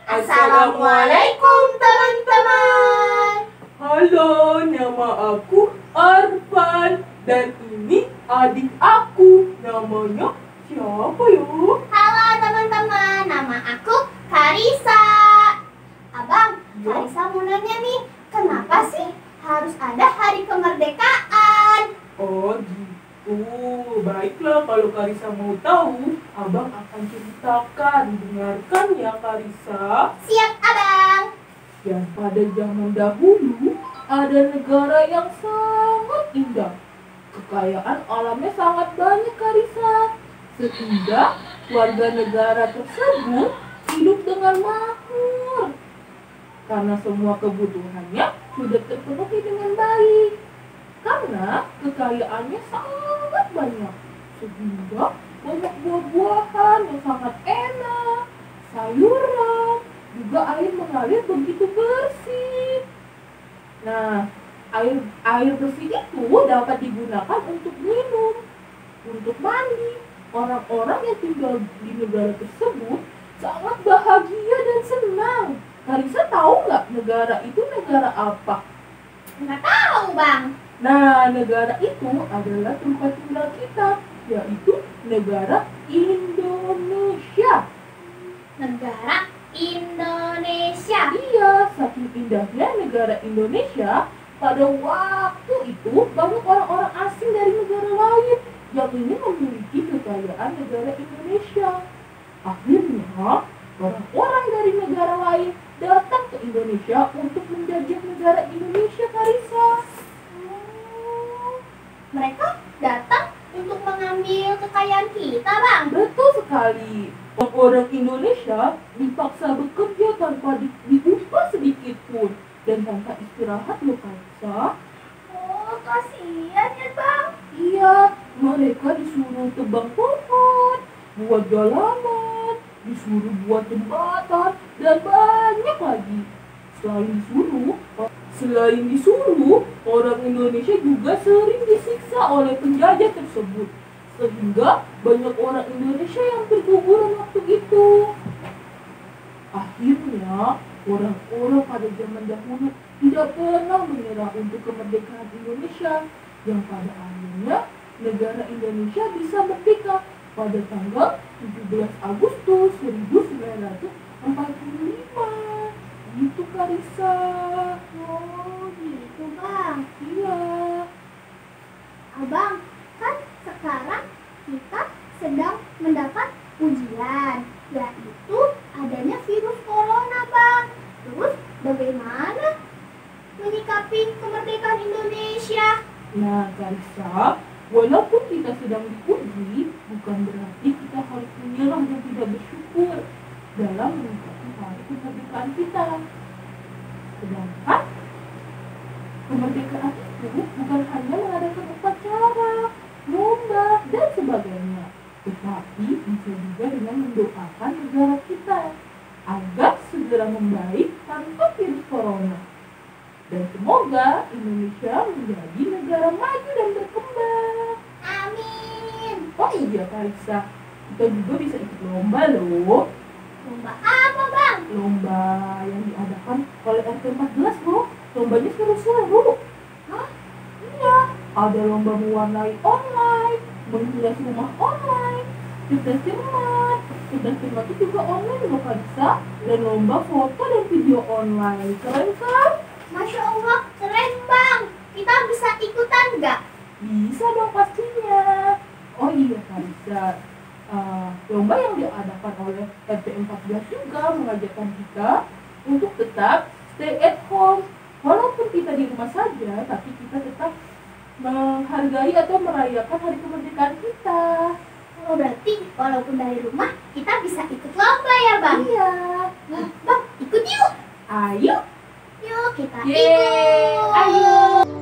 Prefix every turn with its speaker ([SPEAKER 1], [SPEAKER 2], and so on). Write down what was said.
[SPEAKER 1] Assalamualaikum teman-teman.
[SPEAKER 2] Halo, nama aku Arfan dan ini adik aku. Namanya siapa ya?
[SPEAKER 1] Halo teman-teman, nama aku Karisa. Abang, Karisa mau nanya nih, kenapa sih harus ada hari kemerdekaan?
[SPEAKER 2] Oh gitu. Baiklah, kalau Karisa mau tahu, Abang akan ceritakan. Dengarkan ya Karisa.
[SPEAKER 1] Siap abang.
[SPEAKER 2] Yang pada zaman dahulu ada negara yang sangat indah. Kekayaan alamnya sangat banyak Karisa. Sehingga warga negara tersebut hidup dengan makmur. Karena semua kebutuhannya sudah terpenuhi dengan baik. Karena kekayaannya sangat banyak. Sehingga banyak buah-buahan yang sangat enak, sayuran, juga air mengalir begitu bersih. Nah, air bersih itu dapat digunakan untuk minum, untuk mandi. Orang-orang yang tinggal di negara tersebut sangat bahagia dan senang. Karisa tahu nggak negara itu negara apa?
[SPEAKER 1] Nggak tahu bang.
[SPEAKER 2] Nah, negara itu adalah tempat tinggal kita, yaitu negara Indonesia.
[SPEAKER 1] Negara Indonesia.
[SPEAKER 2] Iya, saking indahnya negara Indonesia, pada waktu itu banyak orang-orang asing dari negara lain yang ingin memiliki kekayaan negara Indonesia. Akhirnya, orang-orang dari negara lain datang ke Indonesia untuk menjajah negara Indonesia, Karisa.
[SPEAKER 1] Mereka datang untuk mengambil kekayaan kita bang.
[SPEAKER 2] Betul sekali. Orang Indonesia dipaksa bekerja tanpa diupah sedikit pun dan tanpa istirahat loh Karisa.
[SPEAKER 1] Oh kasihan ya bang.
[SPEAKER 2] Iya, mereka disuruh tebang pohon, buat jalanan, disuruh buat jembatan, dan banyak lagi. Selain disuruh, orang Indonesia juga sering disiksa oleh penjajah tersebut. Sehingga banyak orang Indonesia yang berguguran waktu itu. Akhirnya, orang-orang pada zaman dahulu tidak pernah menyerah untuk kemerdekaan Indonesia, yang pada akhirnya negara Indonesia bisa merdeka pada tanggal 17 Agustus 1945. Gitu Karisa.
[SPEAKER 1] Oh gitu bang.
[SPEAKER 2] Iya.
[SPEAKER 1] Abang, kan sekarang kita sedang mendapat ujian, yaitu adanya virus corona bang. Terus bagaimana menyikapi kemerdekaan Indonesia?
[SPEAKER 2] Nah Karisa, walaupun kita sedang diuji, bukan berarti kita harus menyerah dan tidak bersyukur dalam menyikapi hari kemerdekaan kita. Sedangkan kemerdekaan itu bukan hanya mengadakan upacara, lomba, dan sebagainya, tetapi bisa juga dengan mendoakan negara kita agar segera membaik tanpa virus corona. Dan semoga Indonesia menjadi negara maju dan berkembang.
[SPEAKER 1] Amin.
[SPEAKER 2] Oh iya Karisa, kita juga bisa ikut lomba loh.
[SPEAKER 1] Lomba apa bang?
[SPEAKER 2] Lomba yang diadakan oleh RT 14 bro. Lombanya seru-seru.
[SPEAKER 1] Hah?
[SPEAKER 2] Iya, ada lomba mewarnai online, menghias rumah online, cerdas cermat. Cerdas cermat itu juga online loh Karisa. Dan lomba foto dan video online. Keren kan?
[SPEAKER 1] Masya Allah, keren bang. Kita bisa ikutan nggak?
[SPEAKER 2] Bisa dong pastinya. Oh iya Karisa, lomba yang diadakan oleh RT 14 juga mengajarkan kita untuk tetap stay at home. Walaupun kita di rumah saja, tapi kita tetap menghargai atau merayakan hari kemerdekaan kita.
[SPEAKER 1] Oh berarti walaupun dari rumah kita bisa ikut lomba ya bang?
[SPEAKER 2] Iya.
[SPEAKER 1] Bang, ikut yuk.
[SPEAKER 2] Ayo.
[SPEAKER 1] Yuk kita
[SPEAKER 2] Yeay,
[SPEAKER 1] ikut.
[SPEAKER 2] ayo.